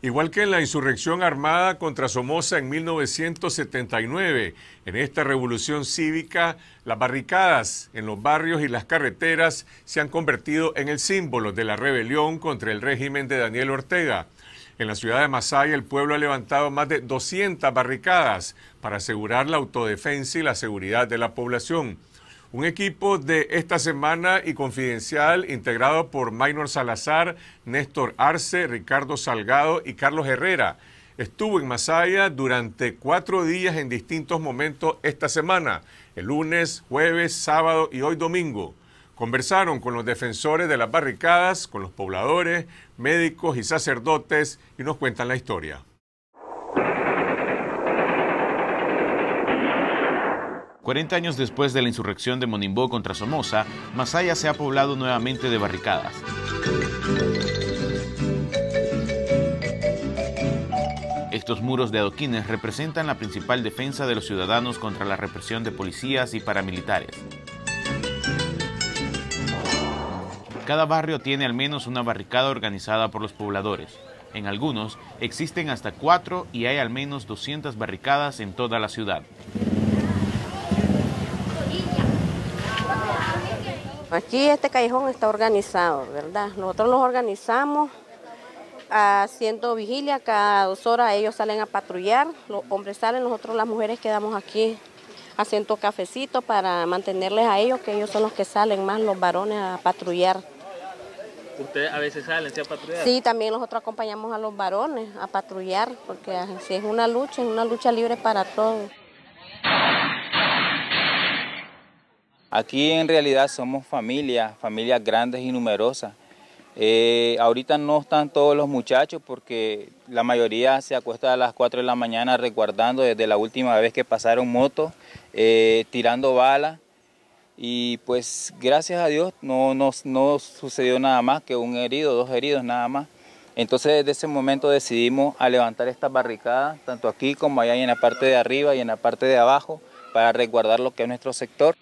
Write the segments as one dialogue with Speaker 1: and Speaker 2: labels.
Speaker 1: Igual que en la insurrección armada contra Somoza en 1979, en esta revolución cívica, las barricadas en los barrios y las carreteras se han convertido en el símbolo de la rebelión contra el régimen de Daniel Ortega. En la ciudad de Masaya, el pueblo ha levantado más de 200 barricadas para asegurar la autodefensa y la seguridad de la población. Un equipo de Esta Semana y Confidencial, integrado por Maynor Salazar, Néstor Arce, Ricardo Salgado y Carlos Herrera, estuvo en Masaya durante 4 días en distintos momentos esta semana, el lunes, jueves, sábado y hoy domingo. Conversaron con los defensores de las barricadas, con los pobladores, médicos y sacerdotes y nos cuentan la historia.
Speaker 2: «40 años después de la insurrección de Monimbó contra Somoza, Masaya se ha poblado nuevamente de barricadas. Estos muros de adoquines representan la principal defensa de los ciudadanos contra la represión de policías y paramilitares. Cada barrio tiene al menos una barricada organizada por los pobladores. En algunos existen hasta 4 y hay al menos 200 barricadas en toda la ciudad.
Speaker 3: Aquí este callejón está organizado, ¿verdad? Nosotros los organizamos haciendo vigilia, cada 2 horas ellos salen a patrullar, los hombres salen, nosotros las mujeres quedamos aquí haciendo cafecito para mantenerles a ellos, que ellos son los que salen más, los varones, a patrullar.
Speaker 4: ¿Ustedes a veces salen a patrullar?
Speaker 3: Sí, también nosotros acompañamos a los varones a patrullar, porque si es una lucha libre para todos.
Speaker 5: Aquí en realidad somos familias grandes y numerosas. Ahorita no están todos los muchachos porque la mayoría se acuesta a las 4 de la mañana resguardando desde la última vez que pasaron motos, tirando balas. Y pues gracias a Dios no sucedió nada más que 1 herido, 2 heridos nada más. Entonces desde ese momento decidimos a levantar estas barricadas, tanto aquí como allá en la parte de arriba y en la parte de abajo, para resguardar lo que es nuestro sector.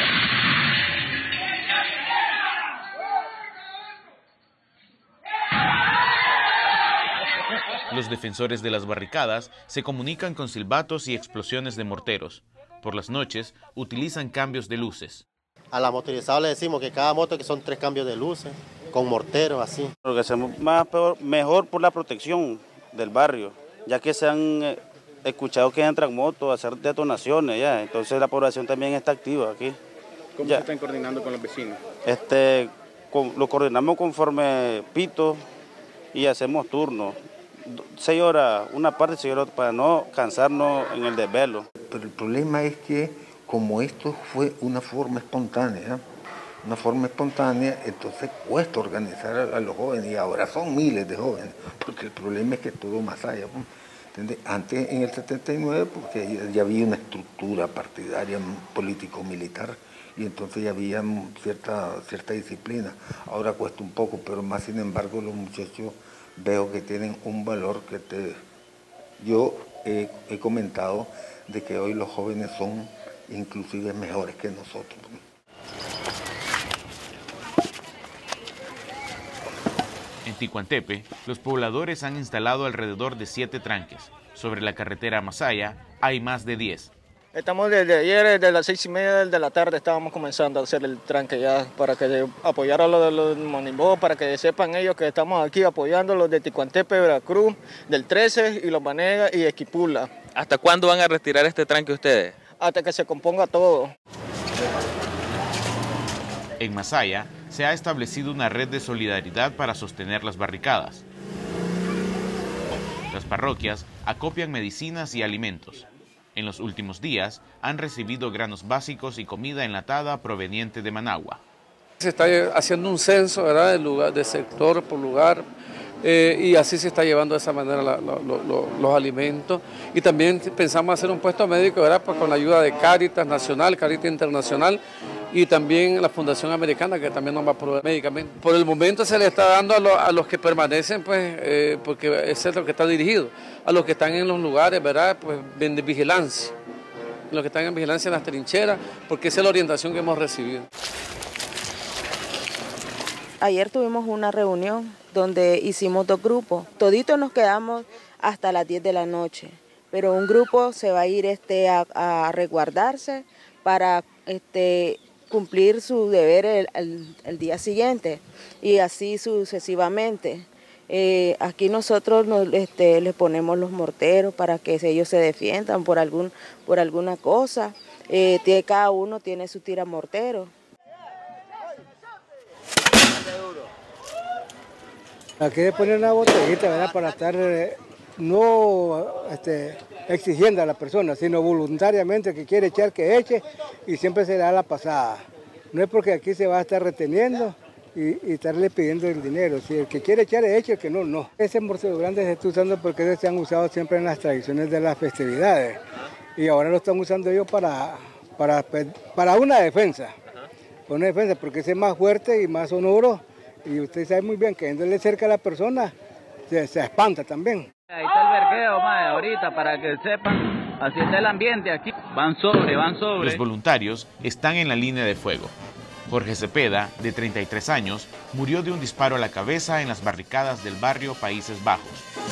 Speaker 2: Los defensores de las barricadas se comunican con silbatos y explosiones de morteros. Por las noches utilizan cambios de luces.
Speaker 6: A la motorizada le decimos que cada moto que son 3 cambios de luces, con morteros así.
Speaker 7: Lo que hacemos mejor por la protección del barrio, ya que se han escuchado que entran motos a hacer detonaciones ya, entonces la población también está activa aquí.
Speaker 4: ¿Cómo se están coordinando con los vecinos?
Speaker 7: Lo coordinamos conforme pito y hacemos turnos. 6 horas, una parte, 6 horas, para no cansarnos en el desvelo.
Speaker 8: Pero el problema es que como esto fue una forma espontánea, entonces cuesta organizar a los jóvenes y ahora son miles de jóvenes, porque el problema es que todo Masaya, ¿entiendes? Antes en el 79, porque ya había una estructura partidaria político-militar y entonces ya había cierta disciplina. Ahora cuesta un poco, pero más sin embargo los muchachos veo que tienen un valor que yo he comentado de que hoy los jóvenes son inclusive mejores que nosotros.
Speaker 2: En Ticuantepe, los pobladores han instalado alrededor de 7 tranques. Sobre la carretera Masaya hay más de 10.
Speaker 4: Estamos desde ayer, desde las 6:30 de la tarde, estábamos comenzando a hacer el tranque ya para que apoyar a los de Monimbó, para que sepan ellos que estamos aquí apoyando a los de Ticuantepe, Veracruz, del 13 y los Banegas y Esquipula.
Speaker 9: ¿Hasta cuándo van a retirar este tranque ustedes?
Speaker 4: Hasta que se componga todo.
Speaker 2: En Masaya se ha establecido una red de solidaridad para sostener las barricadas. Las parroquias acopian medicinas y alimentos. En los últimos días han recibido granos básicos y comida enlatada proveniente de Managua.
Speaker 10: Se está haciendo un censo, ¿verdad?, de sector por lugar, y así se está llevando de esa manera los alimentos. Y también pensamos hacer un puesto médico, ¿verdad?, pues con la ayuda de Cáritas Nacional, Cáritas Internacional y también la Fundación Americana, que también nos va a proveer medicamentos. Por el momento se le está dando a los que permanecen, pues, porque ese es lo que está dirigido, a los que están en los lugares, ¿verdad?, pues de vigilancia, los que están en vigilancia en las trincheras, porque esa es la orientación que hemos recibido.
Speaker 11: Ayer tuvimos una reunión donde hicimos 2 grupos. Toditos nos quedamos hasta las 10 de la noche, pero un grupo se va a ir a resguardarse para cumplir su deber el día siguiente y así sucesivamente. Aquí nosotros les ponemos los morteros para que ellos se defiendan por alguna cosa. Cada uno tiene su tiramortero.
Speaker 12: Aquí le ponen una botellita, ¿verdad? Para estar no exigiendo a la persona, sino voluntariamente que quiere echar, que eche, y siempre se le da la pasada. No es porque aquí se va a estar reteniendo y estarle pidiendo el dinero. Si el que quiere echar, eche, el que no, no. Ese mortero grande se está usando porque se han usado siempre en las tradiciones de las festividades. Y ahora lo están usando ellos para una defensa. Una defensa, porque ese es más fuerte y más sonoro. Y usted sabe muy bien que yéndole cerca a la persona, se espanta también.
Speaker 13: Ahí está el vergueo, mae, ahorita, para que sepan, así está el ambiente aquí. Van sobre.
Speaker 2: Los voluntarios están en la línea de fuego. Jorge Cepeda, de 33 años, murió de un disparo a la cabeza en las barricadas del barrio Países Bajos.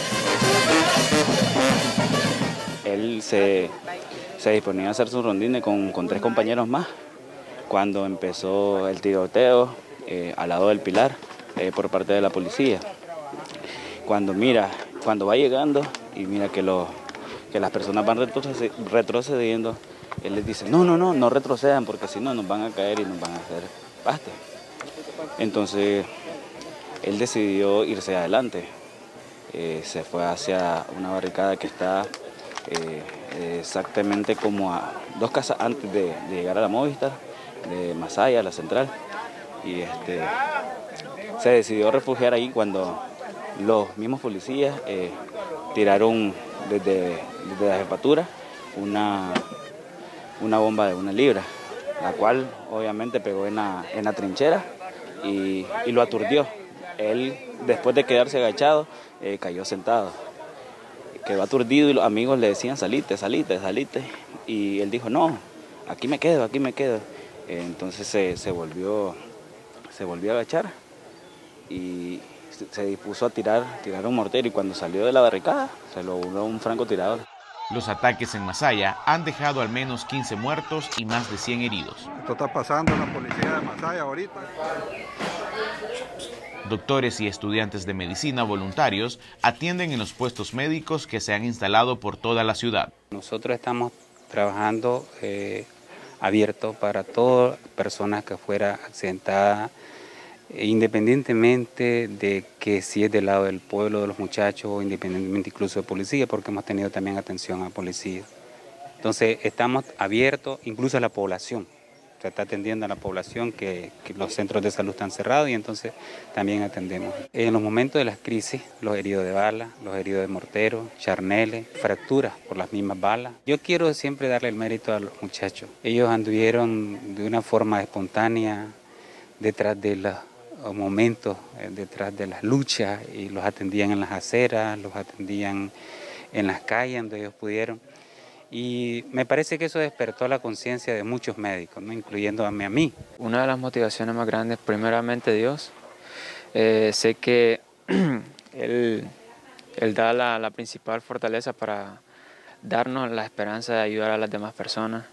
Speaker 7: Él se disponía a hacer su rondine con 3 compañeros más cuando empezó el tiroteo al lado del Pilar por parte de la policía. Cuando va llegando y mira que las personas van retrocediendo, él les dice, no retrocedan porque si no nos van a caer y nos van a hacer paste. Entonces él decidió irse adelante, se fue hacia una barricada que está exactamente como a 2 casas antes de llegar a la Movistar, de Masaya, la central, y se decidió refugiar ahí cuando los mismos policías tiraron desde la jefatura una bomba de 1 libra, la cual obviamente pegó en la trinchera y lo aturdió. Él, después de quedarse agachado, cayó sentado. Quedó aturdido y los amigos le decían, salite. Y él dijo, no, aquí me quedo. Entonces se volvió a agachar y se dispuso a tirar un mortero, y cuando salió de la barricada se lo voló un francotirador.
Speaker 2: Los ataques en Masaya han dejado al menos 15 muertos y más de 100 heridos.
Speaker 14: Esto está pasando en la policía de Masaya ahorita.
Speaker 2: Doctores y estudiantes de medicina voluntarios atienden en los puestos médicos que se han instalado por toda la ciudad.
Speaker 15: Nosotros estamos trabajando abierto para todas personas que fuera accidentada, independientemente de que si es del lado del pueblo, de los muchachos, o independientemente incluso de policía, porque hemos tenido también atención a policía. Entonces estamos abiertos incluso a la población. Se está atendiendo a la población que los centros de salud están cerrados, y entonces también atendemos. En los momentos de las crisis, los heridos de bala, los heridos de mortero, charneles, fracturas por las mismas balas. Yo quiero siempre darle el mérito a los muchachos. Ellos anduvieron de una forma espontánea detrás de los momentos, detrás de las luchas, y los atendían en las aceras, los atendían en las calles donde ellos pudieron. Y me parece que eso despertó la conciencia de muchos médicos, ¿no? Incluyéndome a mí.
Speaker 16: Una de las motivaciones más grandes, primeramente Dios. Sé que Él da la principal fortaleza para darnos la esperanza de ayudar a las demás personas.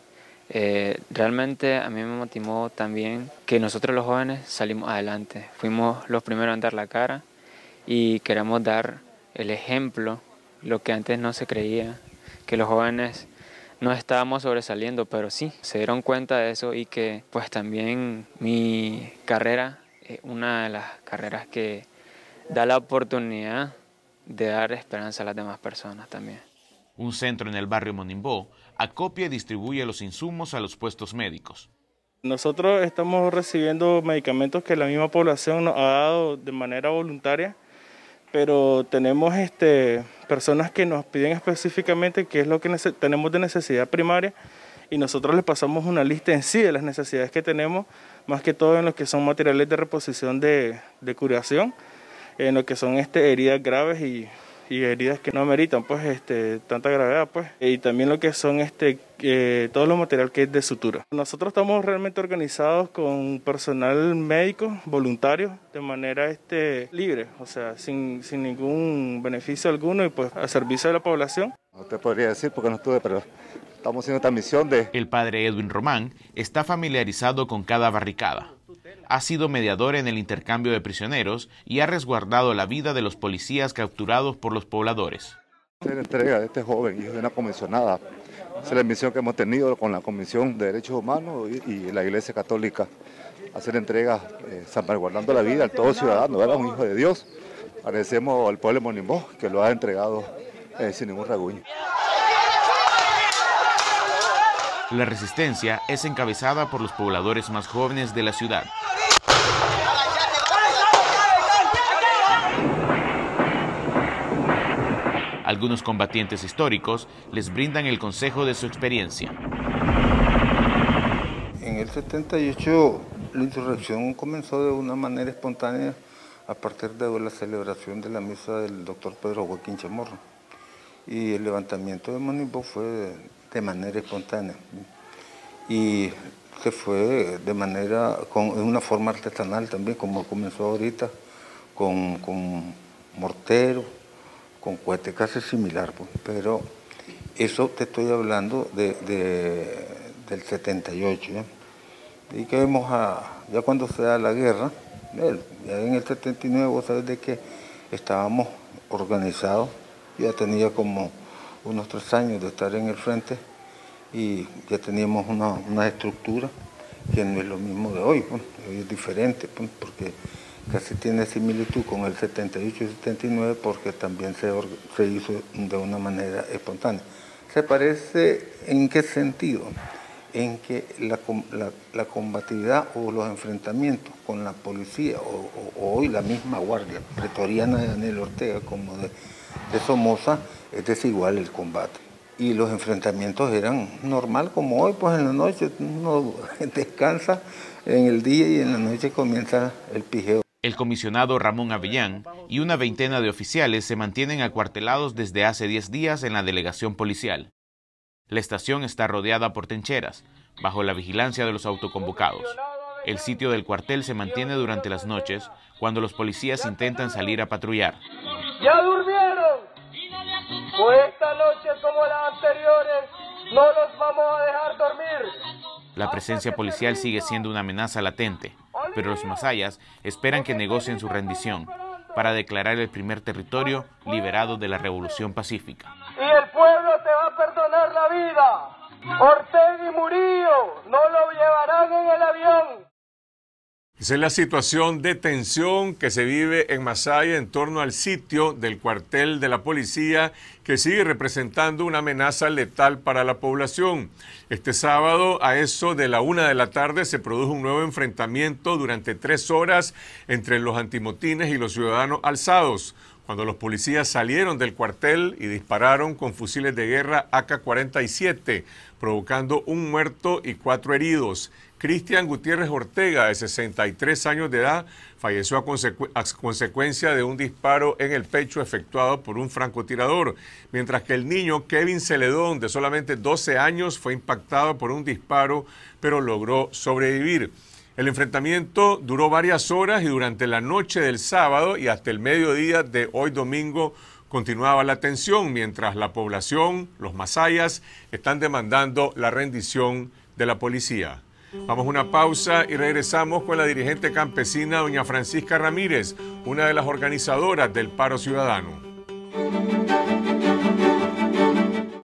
Speaker 16: Realmente a mí me motivó también que nosotros los jóvenes salimos adelante. Fuimos los primeros en dar la cara y queremos dar el ejemplo, lo que antes no se creía, que los jóvenes no estábamos sobresaliendo, pero sí, se dieron cuenta de eso, y que pues también mi carrera es una de las carreras que da la oportunidad de dar esperanza a las demás personas también.
Speaker 2: Un centro en el barrio Monimbó acopia y distribuye los insumos a los puestos médicos.
Speaker 17: Nosotros estamos recibiendo medicamentos que la misma población nos ha dado de manera voluntaria, pero tenemos personas que nos piden específicamente qué es lo que tenemos de necesidad primaria, y nosotros les pasamos una lista en sí de las necesidades que tenemos, más que todo en lo que son materiales de reposición de curación, en lo que son heridas graves y y heridas que no ameritan pues tanta gravedad pues, y también lo que son todo lo material que es de sutura. Nosotros estamos realmente organizados con personal médico voluntario de manera libre, o sea, sin ningún beneficio alguno y pues al servicio de la población.
Speaker 18: No te podría decir porque no estuve, pero estamos haciendo esta misión de...
Speaker 2: El padre Edwin Román está familiarizado con cada barricada. Ha sido mediador en el intercambio de prisioneros y ha resguardado la vida de los policías capturados por los pobladores.
Speaker 18: La entrega de este joven, hijo de una comisionada, es la misión que hemos tenido con la Comisión de Derechos Humanos y la Iglesia Católica, hacer entrega salvaguardando la vida de todo ciudadano, era un hijo de Dios. Agradecemos al pueblo de Monimbó que lo ha entregado sin ningún rasguño.
Speaker 2: La resistencia es encabezada por los pobladores más jóvenes de la ciudad. Algunos combatientes históricos les brindan el consejo de su experiencia.
Speaker 8: En el 78 la insurrección comenzó de una manera espontánea a partir de la celebración de la misa del doctor Pedro Joaquín Chamorro. Y el levantamiento de Monimbó fue de manera espontánea y se fue de manera, con una forma artesanal también, como comenzó ahorita, con mortero, con cohete casi similar, pues. Pero eso te estoy hablando del 78, ¿ya? Y que vemos ya cuando se da la guerra, ya en el 79, vos sabés de que estábamos organizados, ya tenía como unos 3 años de estar en el frente y ya teníamos una estructura que no es lo mismo de hoy, pues. Hoy es diferente, pues, porque casi tiene similitud con el 78 y 79 porque también se hizo de una manera espontánea. ¿Se parece en qué sentido? En que la combatividad o los enfrentamientos con la policía o hoy la misma guardia pretoriana de Daniel Ortega como de Somoza es desigual el combate. Y los enfrentamientos eran normal como hoy, pues en la noche uno descansa en el día y en la noche comienza el pijeo.
Speaker 2: El comisionado Ramón Avellán y una veintena de oficiales se mantienen acuartelados desde hace 10 días en la delegación policial. La estación está rodeada por trincheras, bajo la vigilancia de los autoconvocados. El sitio del cuartel se mantiene durante las noches, cuando los policías intentan salir a patrullar.
Speaker 19: ¿Ya durmieron? Pues esta noche, como las anteriores, no los vamos a dejar dormir.
Speaker 2: La presencia policial sigue siendo una amenaza latente, pero los masayas esperan que negocien su rendición para declarar el primer territorio liberado de la Revolución Pacífica.
Speaker 19: Y el pueblo te va a perdonar la vida. Ortega y Murillo no lo llevarán en el avión.
Speaker 1: Esa es la situación de tensión que se vive en Masaya en torno al sitio del cuartel de la policía, que sigue representando una amenaza letal para la población. Este sábado, a eso de la 1 de la tarde, se produjo un nuevo enfrentamiento durante 3 horas entre los antimotines y los ciudadanos alzados, cuando los policías salieron del cuartel y dispararon con fusiles de guerra AK-47, provocando un muerto y 4 heridos. Cristian Gutiérrez Ortega, de 63 años de edad, falleció a consecuencia de un disparo en el pecho efectuado por un francotirador, mientras que el niño Kevin Celedón, de solamente 12 años, fue impactado por un disparo, pero logró sobrevivir. El enfrentamiento duró varias horas y durante la noche del sábado y hasta el mediodía de hoy domingo continuaba la tensión, mientras la población, los masayas, están demandando la rendición de la policía. Vamos a una pausa y regresamos con la dirigente campesina doña Francisca Ramírez, una de las organizadoras del paro ciudadano.